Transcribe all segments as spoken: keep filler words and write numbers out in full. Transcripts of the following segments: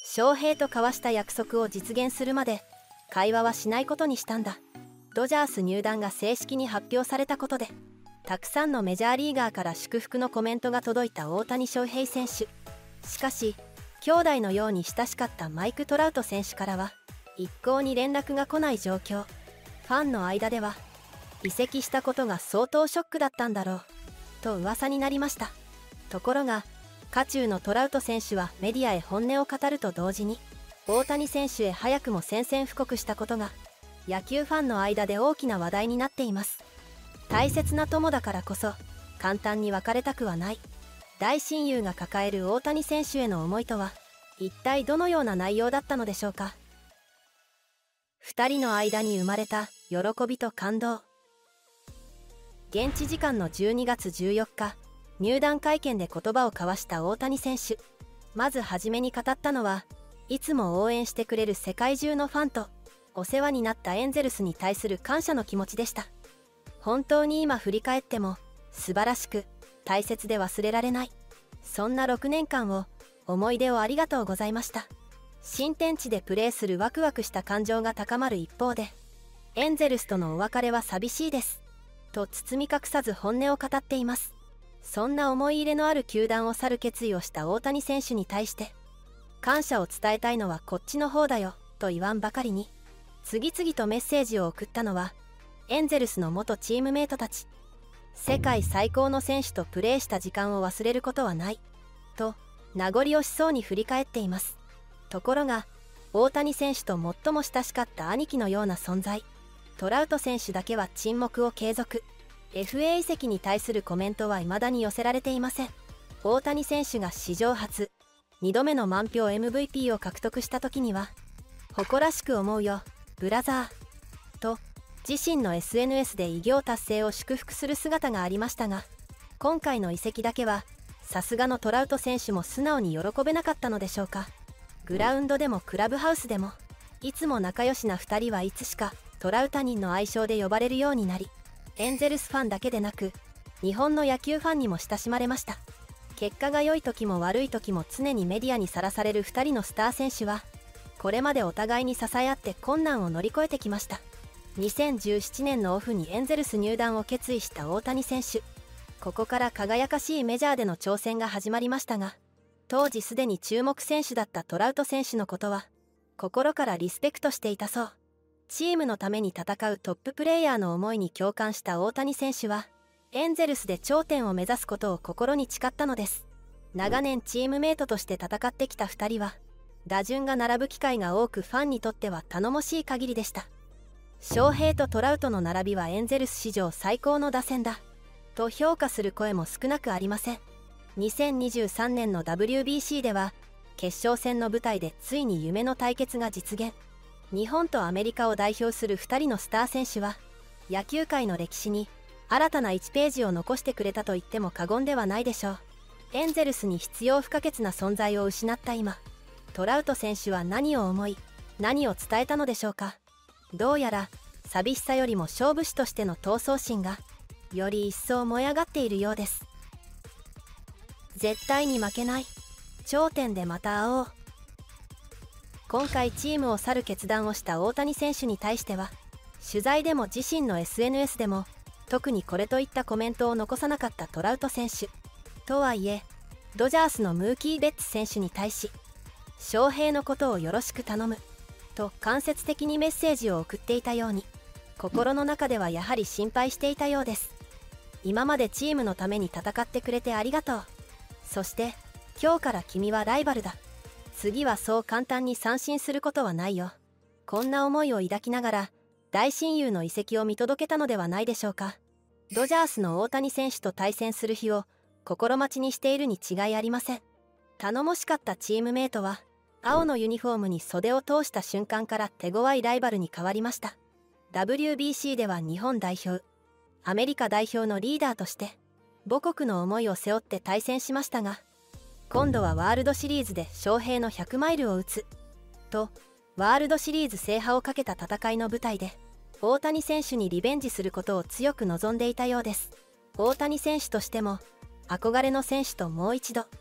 翔平と交わした約束を実現するまで会話はしないことにしたんだ。ドジャース入団が正式に発表されたことで、たくさんのメジャーリーガーから祝福のコメントが届いた大谷翔平選手。しかし兄弟のように親しかったマイク・トラウト選手からは一向に連絡が来ない状況。ファンの間では移籍したことが相当ショックだったんだろうと噂になりました。ところが渦中のトラウト選手はメディアへ本音を語ると同時に、大谷選手へ早くも宣戦布告したことが野球ファンの間で大きな話題になっています。大切な友だからこそ簡単に別れたくはない。大親友が抱える大谷選手への思いとは一体どのような内容だったのでしょうか。ふたりの間に生まれた喜びと感動。現地時間のじゅうにがつじゅうよっか、入団会見で言葉を交わした大谷選手。まず初めに語ったのは、いつも応援してくれる世界中のファンとお世話になったエンゼルスに対する感謝の気持ちでした。本当に今振り返っても素晴らしく大切で忘れられない、そんなろくねんかんを思い出をありがとうございました。新天地でプレーするワクワクした感情が高まる一方で、エンゼルスとのお別れは寂しいですと包み隠さず本音を語っています。そんな思い入れのある球団を去る決意をした大谷選手に対して、感謝を伝えたいのはこっちの方だよと言わんばかりに、次々とメッセージを送ったのはエンゼルスの元チームメイトたち。世界最高の選手とプレーした時間を忘れることはないと名残惜しそうに振り返っています。ところが大谷選手と最も親しかった兄貴のような存在トラウト選手だけは沈黙を継続。 エフエー 移籍に対するコメントは未だに寄せられていません。大谷選手が史上初にどめの満票 エムブイピー を獲得した時には、誇らしく思うよブラザーと自身の エスエヌエス で偉業達成を祝福する姿がありましたが、今回の移籍だけはさすがのトラウト選手も素直に喜べなかったのでしょうか。グラウンドでもクラブハウスでもいつも仲良しなふたりはいつしかトラウタニンの愛称で呼ばれるようになり、エンゼルスファンだけでなく日本の野球ファンにも親しまれました。結果が良い時も悪い時も常にメディアにさらされるふたりのスター選手は、これまでお互いに支え合って困難を乗り越えてきました。にせんじゅうななねんのオフにエンゼルス入団を決意した大谷選手。ここから輝かしいメジャーでの挑戦が始まりましたが、当時すでに注目選手だったトラウト選手のことは心からリスペクトしていたそう。チームのために戦うトッププレイヤーの思いに共感した大谷選手は、エンゼルスで頂点を目指すことを心に誓ったのです。長年チームメイトとして戦ってきたふたりは、打順が並ぶ機会が多くファンにとっては頼もしい限りでした。翔平とトラウトの並びはエンゼルス史上最高の打線だと評価する声も少なくありません。にせんにじゅうさんねんの ダブリュービーシー では決勝戦の舞台でついに夢の対決が実現。日本とアメリカを代表するふたりのスター選手は野球界の歴史に新たないちページを残してくれたと言っても過言ではないでしょう。エンゼルスに必要不可欠な存在を失った今、トラウト選手は何を思い何を伝えたのでしょうか。どうやら寂しさよりも勝負師としての闘争心がより一層燃え上がっているようです。絶対に負けない、頂点でまた会おう。今回チームを去る決断をした大谷選手に対しては、取材でも自身の エスエヌエス でも特にこれといったコメントを残さなかったトラウト選手。とはいえドジャースのムーキー・ベッツ選手に対し、翔平のことをよろしく頼むと間接的にメッセージを送っていたように、心の中ではやはり心配していたようです。今までチームのために戦ってくれてありがとう。そして今日から君はライバルだ。次はそう簡単に三振することはないよ。こんな思いを抱きながら大親友の移籍を見届けたのではないでしょうか。ドジャースの大谷選手と対戦する日を心待ちにしているに違いありません。頼もしかったチームメイトは青のユニフォームに袖を通した瞬間から手強いライバルに変わりました。 ダブリュービーシー では日本代表、アメリカ代表のリーダーとして母国の思いを背負って対戦しましたが、今度はワールドシリーズで翔平のひゃくマイルを打つとワールドシリーズ制覇をかけた戦いの舞台で大谷選手にリベンジすることを強く望んでいたようです。大谷選手としても憧れの選手ともう一度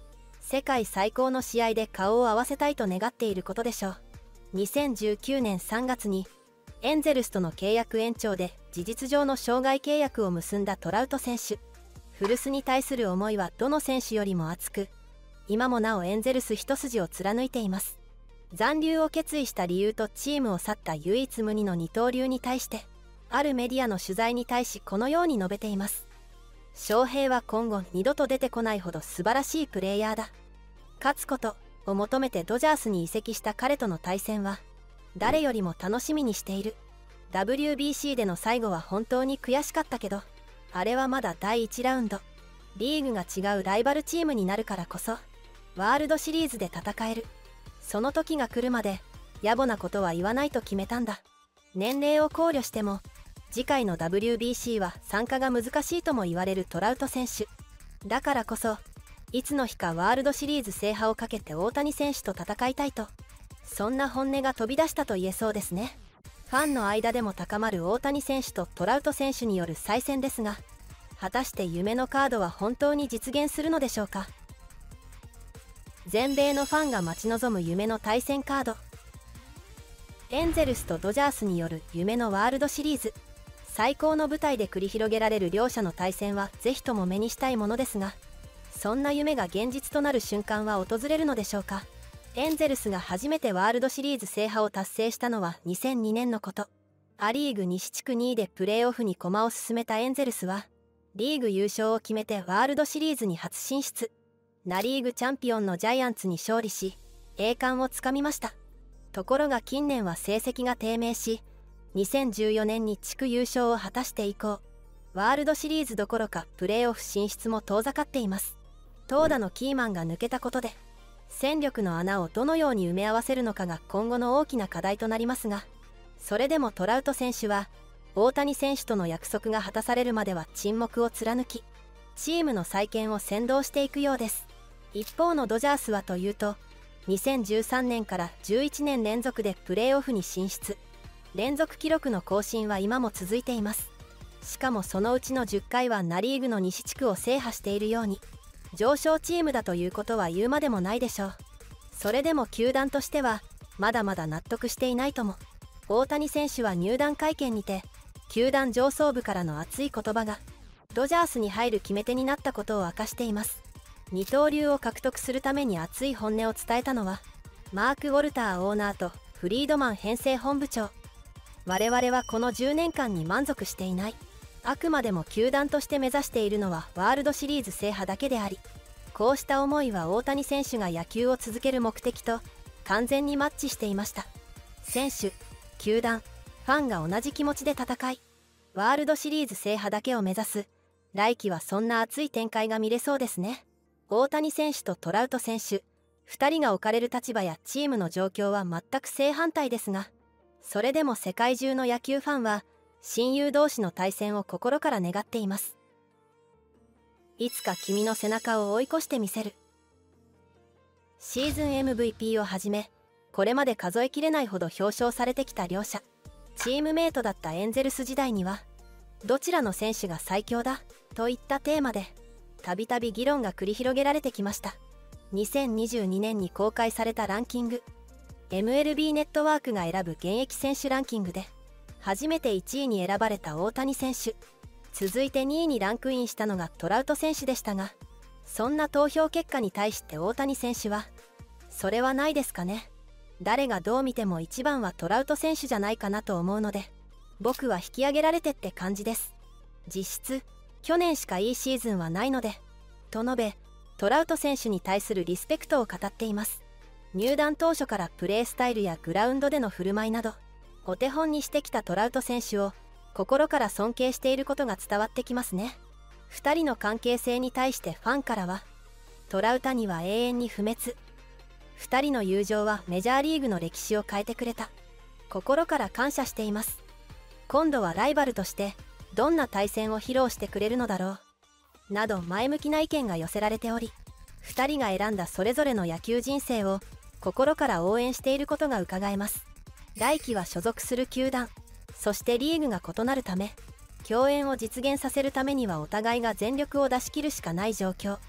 世界最高の試合で顔を合わせたいと願っていることでしょう。にせんじゅうきゅうねんさんがつにエンゼルスとの契約延長で事実上の生涯契約を結んだトラウト選手。古巣に対する思いはどの選手よりも熱く、今もなおエンゼルス一筋を貫いています。残留を決意した理由とチームを去った唯一無二の二刀流に対して、あるメディアの取材に対しこのように述べています。翔平は今後二度と出てこないほど素晴らしいプレイヤーだ。勝つことを求めてドジャースに移籍した彼との対戦は誰よりも楽しみにしている。 ダブリュービーシー での最後は本当に悔しかったけど、あれはまだだいいちラウンド。リーグが違うライバルチームになるからこそワールドシリーズで戦える。その時が来るまで野暮なことは言わないと決めたんだ。年齢を考慮しても次回の ダブリュービーシー は参加が難しいとも言われるトラウト選手。だからこそいつの日かワールドシリーズ制覇をかけて大谷選手と戦いたいと、そんな本音が飛び出したと言えそうですね。ファンの間でも高まる大谷選手とトラウト選手による再戦ですが、果たして夢のカードは本当に実現するのでしょうか。全米のファンが待ち望む夢の対戦カード。エンゼルスとドジャースによる夢のワールドシリーズ。最高の舞台で繰り広げられる両者の対戦はぜひとも目にしたいものですが、そんな夢が現実となる瞬間は訪れるのでしょうか。エンゼルスが初めてワールドシリーズ制覇を達成したのはにせんにねんのこと。ア・リーグ西地区にいでプレーオフに駒を進めたエンゼルスはリーグ優勝を決めてワールドシリーズに初進出。ナ・リーグチャンピオンのジャイアンツに勝利し栄冠をつかみました。ところが近年は成績が低迷し、にせんじゅうよねんに地区優勝を果たして以降ワールドシリーズどころかプレーオフ進出も遠ざかっています。投打のキーマンが抜けたことで戦力の穴をどのように埋め合わせるのかが今後の大きな課題となりますが、それでもトラウト選手は大谷選手との約束が果たされるまでは沈黙を貫き、チームの再建を先導していくようです。一方のドジャースはというと、にせんじゅうさんねんからじゅういちねん連続でプレーオフに進出。連続記録の更新は今も続いています。しかもそのうちのじゅっかいはナ・リーグの西地区を制覇しているように、上昇チームだということは言うまでもないでしょう。それでも球団としてはまだまだ納得していないとも。大谷選手は入団会見にて球団上層部からの熱い言葉がドジャースに入る決め手になったことを明かしています。二刀流を獲得するために熱い本音を伝えたのはマーク・ウォルターオーナーとフリードマン編成本部長。我々はこのじゅうねんかんに満足していない。あくまでも球団として目指しているのはワールドシリーズ制覇だけであり、こうした思いは大谷選手が野球を続ける目的と完全にマッチしていました。選手、球団、ファンが同じ気持ちで戦い、ワールドシリーズ制覇だけを目指す来季はそんな熱い展開が見れそうですね。大谷選手とトラウト選手、ふたりが置かれる立場やチームの状況は全く正反対ですが、それでも世界中の野球ファンは親友同士の対戦を心から願っています。いつか君の背中を追い越してみせる。シーズン エムブイピー をはじめ、これまで数えきれないほど表彰されてきた両者。チームメイトだったエンゼルス時代には、どちらの選手が最強だといったテーマで、たびたび議論が繰り広げられてきました。にせんにじゅうにねんに公開されたランキング、エムエルビー ネットワークが選ぶ現役選手ランキングで、初めていちいに選ばれた大谷選手、続いてにいにランクインしたのがトラウト選手でしたが、そんな投票結果に対して大谷選手は、それはないですかね。誰がどう見てもいちばんはトラウト選手じゃないかなと思うので、僕は引き上げられてって感じです。実質、去年しかいいシーズンはないので、と述べ、トラウト選手に対するリスペクトを語っています。入団当初からプレースタイルやグラウンドでの振る舞いなど、お手本にしてきたトラウト選手を心から尊敬していることが伝わってきますね。ふたりの関係性に対してファンからは、トラウタには永遠に不滅。ふたりの友情はメジャーリーグの歴史を変えてくれた。心から感謝しています。今度はライバルとしてどんな対戦を披露してくれるのだろう。など前向きな意見が寄せられており、ふたりが選んだそれぞれの野球人生を心から応援していることがうかがえます。来季は所属する球団、そしてリーグが異なるため、共演を実現させるためにはお互いが全力を出し切るしかない状況。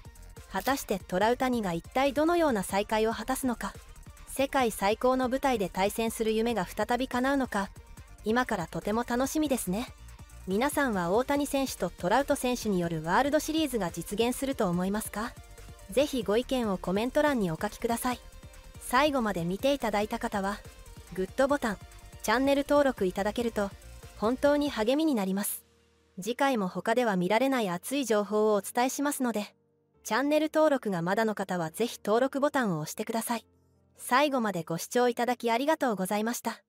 果たしてトラウタニが一体どのような再会を果たすのか、世界最高の舞台で対戦する夢が再び叶うのか、今からとても楽しみですね。皆さんは大谷選手とトラウト選手によるワールドシリーズが実現すると思いますか？ぜひご意見をコメント欄にお書きください。最後まで見ていただいた方はグッドボタン、チャンネル登録いただけると本当に励みになります。次回も他では見られない熱い情報をお伝えしますので、チャンネル登録がまだの方はぜひ登録ボタンを押してください。最後までご視聴いただきありがとうございました。